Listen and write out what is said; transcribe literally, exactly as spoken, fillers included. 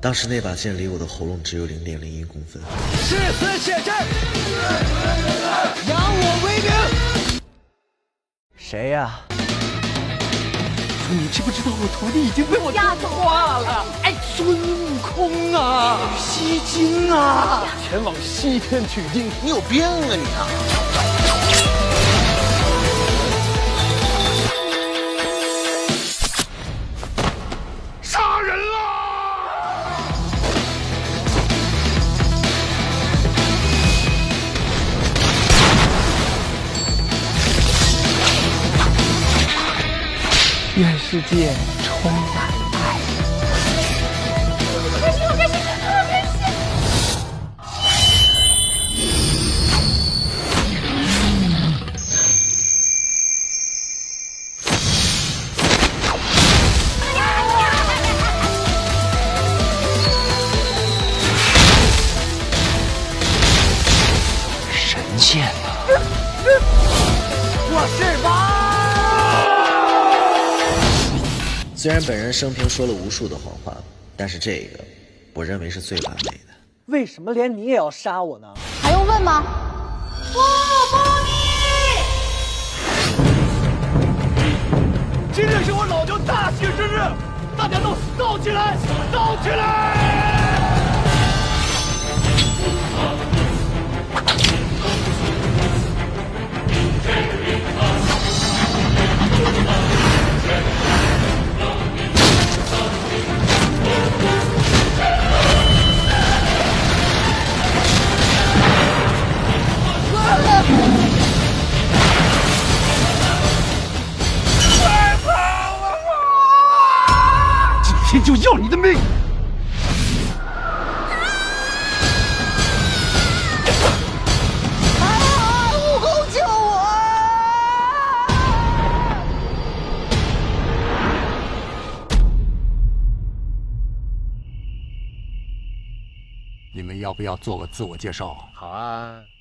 当时那把剑离我的喉咙只有零点零一公分。 誓死血战，扬我为名。谁呀？你知不知道我徒弟已经被我压化了？哎，孙悟空啊，西京啊，前往西天取经，你有病啊你啊！ 杀人了！ 愿世界充满爱。 好开心，好开心，好开心！ 神剑啊！我是八。 虽然本人生平说了无数的谎话，但是这个，我认为是最完美的。 为什么连你也要杀我呢？ 还用问吗？不不你！ 今日是我老舅大喜之日，大家都燥起来，燥起来！ 今天就要你的命！ 啊！悟空救我！ 你们要不要做个自我介绍？ 好啊。